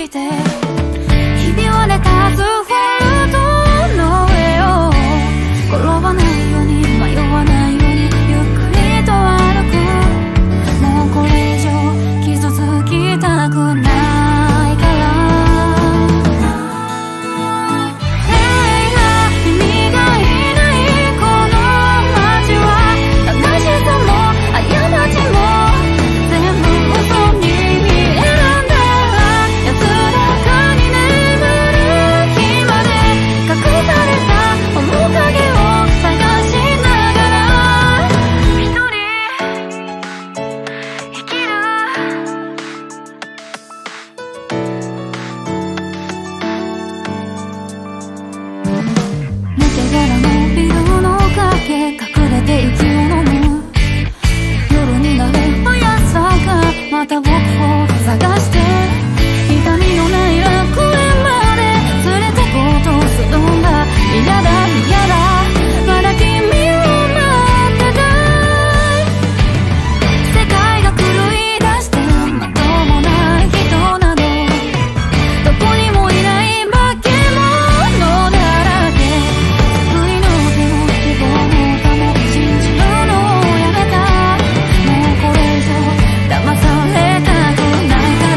きてひび割れたアスファルトの上を転ばないように迷わないようにゆっくりと歩く。もうこれ以上傷つきたくないから。君がいないこの街は悲しさも過ちも全部嘘に見えるんだ。安らかに眠る日まで隠された面影を探しながら一人生きる。抜け殻のビルの陰隠れて息を飲む。夜になればやさがまた僕を探して痛みのない楽園まで連れてこうとするんだ。嫌だ嫌だまだ君を待ってたい。世界が狂い出してまともな人などどこにもいない化け物だらけ。振り抜けも希望もかも信じるのをやめた。もうこれ以上騙されたくないから。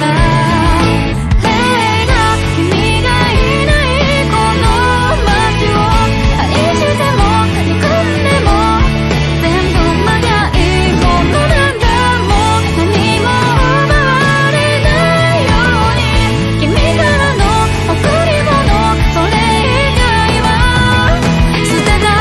君がいないこの街を愛しても憎んでも全部まがいものなんだ。もう何も奪われないように君からの贈り物それ以外は捨てた。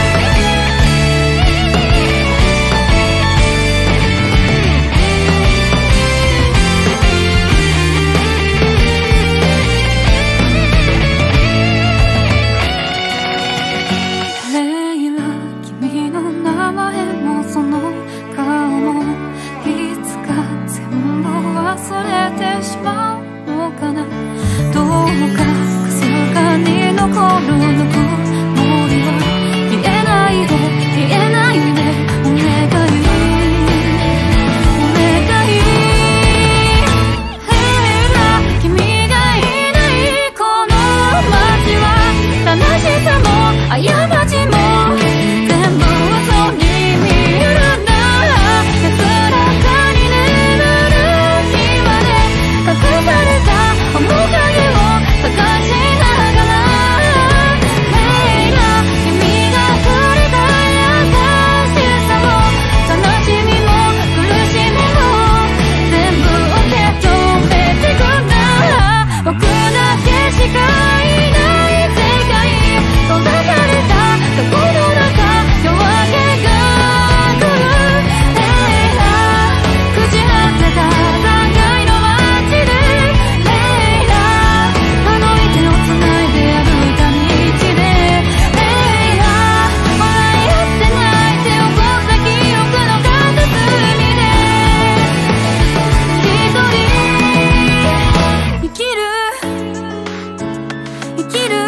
レイラ君の名前もその顔もいつか全部忘れてしまうのかな。どうかかすかに残るぬくもりは消えないで消えないでお願いお願い。君がいないこの街は悲しさも過ちも全部嘘に見えるんだ。安らかに眠る日まで隠された面影を探しながら。君がくれた優しさも悲しみも苦しみも全部受け止めてくんだ。僕だけしかいない世界閉ざされたどこの中夜明けが来る。朽ち果てた長いの街であの息をつないで歩いた道で笑い合って泣いて起こった記憶の片隅で一人生きる生きる。